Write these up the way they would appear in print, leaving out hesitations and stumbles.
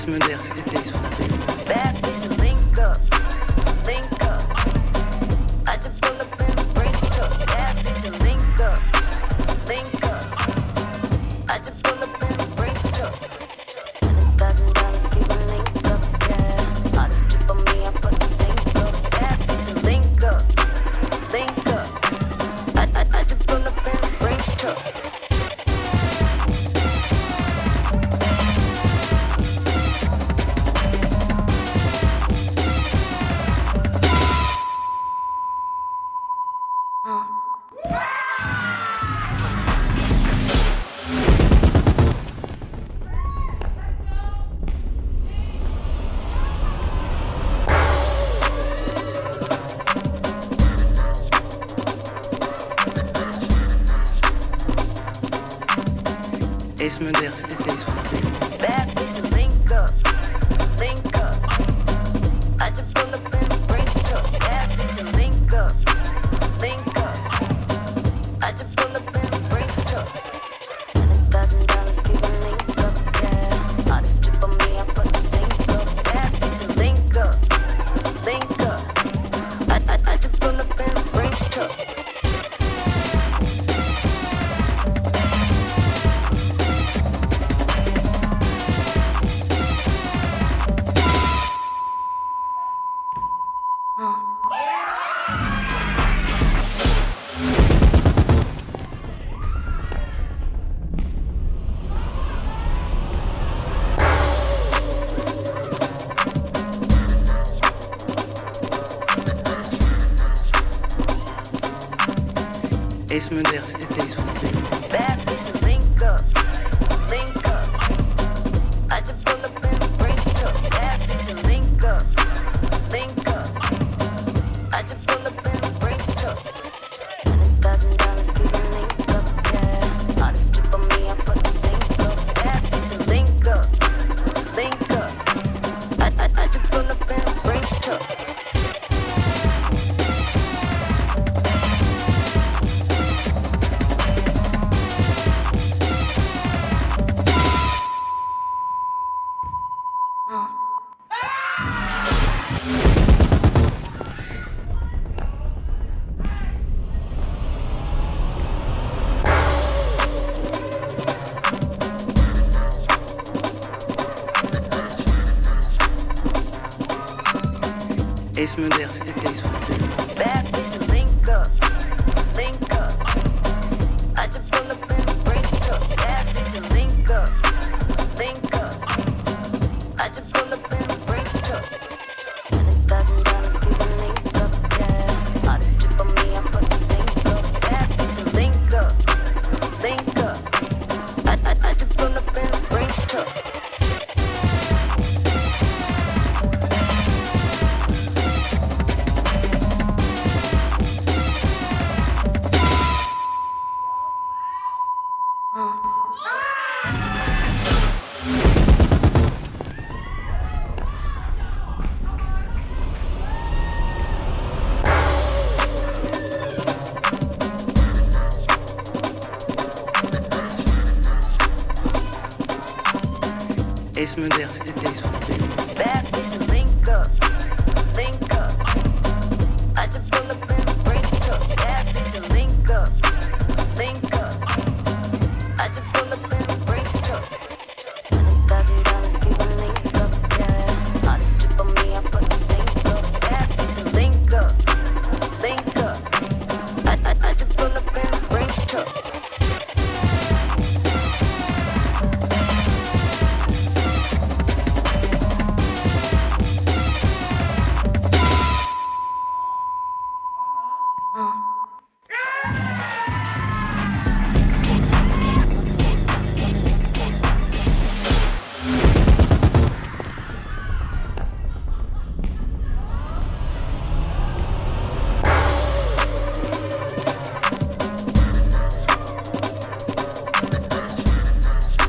Ace moderne, c'était sur le pays. Bad bitch, link up, link up. I just pull up in a Brinks truck. Bad bitch, link up, link up. I just pull up in a Brinks truck. $100,000, keep it linked up, yeah. All this drip on me, I put the sink up. Bad bitch, link up, link up. I just pull up in a Brinks truck. Ace moderne, c'était sur le pays. Bad bitch, link up, link up. I just pull up in a Brinks truck. Bad bitch, link up, link up. I just pull up in a Brinks truck. $100,000, keep it linked up, yeah. All this drip on me, I put the sink up. Bad bitch, link up, link up. I just pull up in a Brinks truck. Ace moderne, c'était sur le pays. Bad bitch, link up, link up. I just pull up in a Brinks truck. Bad bitch, link up, link up. I just pull up in a Brinks truck. $100,000, keep it linked up, yeah. All this drip on me, I put the sink up. Bad bitch, link up, link up. I just pull up in a Brinks truck. Ace moderne, c'était sur le pays. Bad bitch, link up, link up. I just pull up in a Brinks truck. Bad bitch, link up, link up. I just pull up in a Brinks truck. $100,000, keep it linked up, yeah. All this drip on me, I put the sink up. Bad bitch, link up, link up. I just pull up in a Brinks truck. Ace moderne, c'était sur le pays. Bad bitch, link up, link up. I just pull up in a Brinks truck. Bad bitch, link up, link up. I just pull up in a Brinks truck. $100,000, keep it linked up, yeah. All this drip on me, I put the sink up. Bad bitch, link up, link up. I just pull up in a Brinks truck.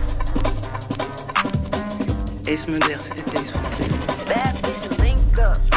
Ace moderne, c'était sur le pays. Bad bitch, link up,